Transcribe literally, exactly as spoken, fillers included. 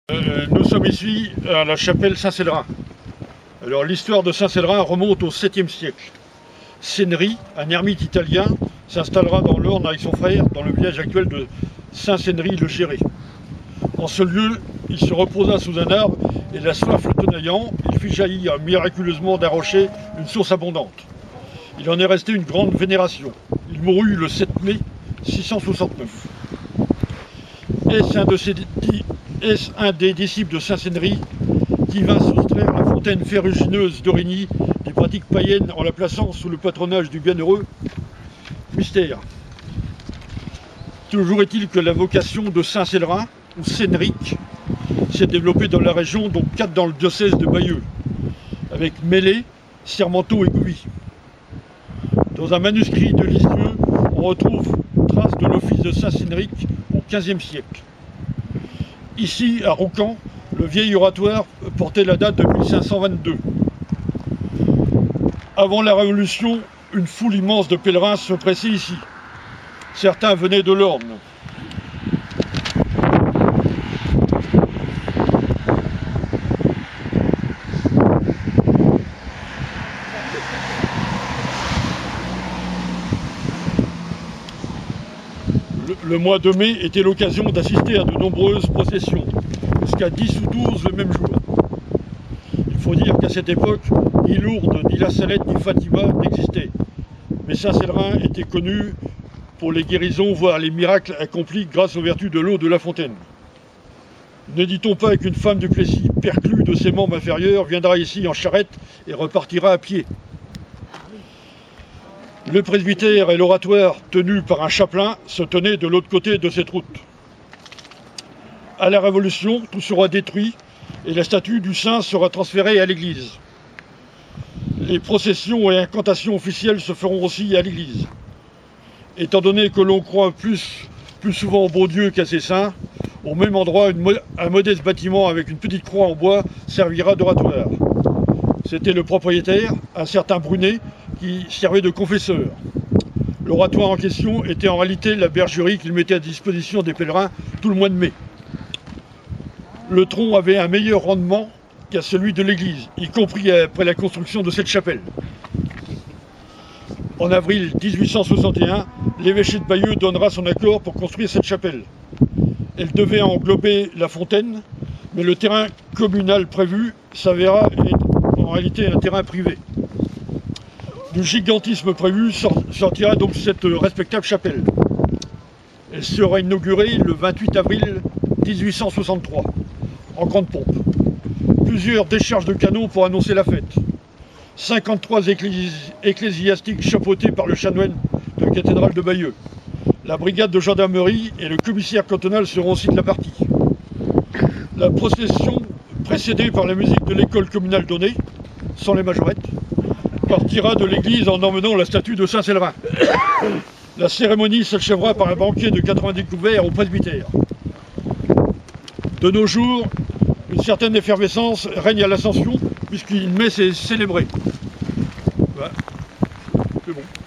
Euh, nous sommes ici à la chapelle Saint-Cédrin. Alors l'histoire de Saint-Cédrin remonte au septième siècle. Cenri, un ermite italien, s'installera dans l'Orne avec son frère dans le village actuel de Saint-Cenri-le-Chéré. En ce lieu, il se reposa sous un arbre et la soif le tenaillant, il fit jaillir miraculeusement d'un rocher une source abondante. Il en est resté une grande vénération. Il mourut le sept mai six cent soixante-neuf. Est-ce un, de ces, est-ce un des disciples de Saint-Cenri qui vint soustraire la fontaine ferrugineuse d'Origny des pratiques païennes en la plaçant sous le patronage du bienheureux? Mystère. Toujours est-il que la vocation de Saint-Cédrin, ou Cénric, s'est développée dans la région, dont quatre dans le diocèse de Bayeux, avec Mélé, Sermenteau et Gouy. Dans un manuscrit de Lisieux, on retrouve trace de l'office de Saint-Cénric au quinzième siècle. Ici, à Roucan, le vieil oratoire portait la date de mille cinq cent vingt-deux. Avant la Révolution, une foule immense de pèlerins se pressait ici. Certains venaient de l'Orne. Le mois de mai était l'occasion d'assister à de nombreuses processions, jusqu'à dix ou douze le même jour. Il faut dire qu'à cette époque, ni Lourdes, ni La Salette, ni Fatima n'existaient. Mais Saint-Cédrin était connu pour les guérisons, voire les miracles accomplis grâce aux vertus de l'eau de la fontaine. Ne dit-on pas qu'une femme du Plessis, perclue de ses membres inférieurs, viendra ici en charrette et repartira à pied? Le presbytère et l'oratoire, tenus par un chapelain, se tenaient de l'autre côté de cette route. À la Révolution, tout sera détruit et la statue du saint sera transférée à l'église. Les processions et incantations officielles se feront aussi à l'église. Étant donné que l'on croit plus, plus souvent au bon Dieu qu'à ses saints, au même endroit, une, un modeste bâtiment avec une petite croix en bois servira d'oratoire. C'était le propriétaire, un certain Brunet, qui servait de confesseur. L'oratoire en question était en réalité la bergerie qu'il mettait à disposition des pèlerins tout le mois de mai. Le tronc avait un meilleur rendement qu'à celui de l'église, y compris après la construction de cette chapelle. En avril mille huit cent soixante et un, l'évêché de Bayeux donnera son accord pour construire cette chapelle. Elle devait englober la fontaine, mais le terrain communal prévu s'avéra en réalité un terrain privé. Du gigantisme prévu sortira donc cette respectable chapelle. Elle sera inaugurée le vingt-huit avril mille huit cent soixante-trois, en grande pompe. Plusieurs décharges de canons pour annoncer la fête. cinquante-trois ecclési ecclésiastiques chapeautés par le chanoine de la cathédrale de Bayeux. La brigade de gendarmerie et le commissaire cantonal seront aussi de la partie. La procession, précédée par la musique de l'école communale donnée, sans les majorettes, partira de l'église en emmenant la statue de Saint-Cédrin. La cérémonie s'achèvera par un banquet de quatre-vingt-dix couverts au presbytère. De nos jours, une certaine effervescence règne à l'Ascension puisqu'une messe est célébrée.